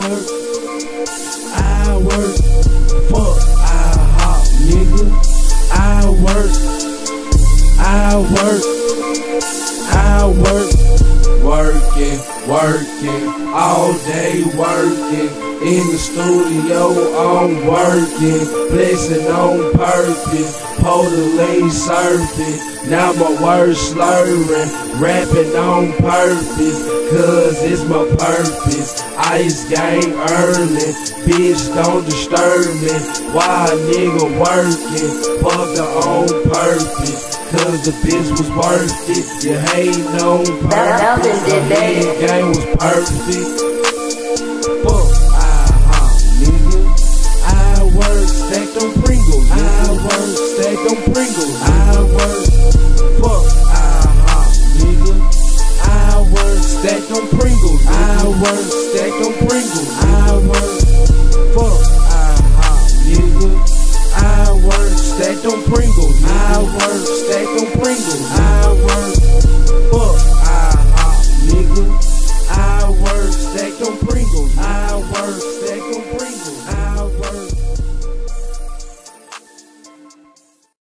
work, fuck, I hop, nigga. I work, working, all day working. In the studio, I'm working, blessing on purpose, polar surfing. Now my words slurring, rapping on purpose, cause it's my purpose. Ice game early, bitch don't disturb me. Why a nigga working, fuck her on purpose, cause the bitch was worth it. You hatin' on purpose, the head game was perfect. Fuck, nigga. I work, stacked on Pringles. I work, stacked on Pringles. I work, fuck, nigga. I work, stacked on Pringles. I work, stacked on Pringles. I work, fuck, nigga. I work, stacked on Pringles. I work, stacked on Pringles. I work, fuck, nigga. I work, stacked on Pringles. I work,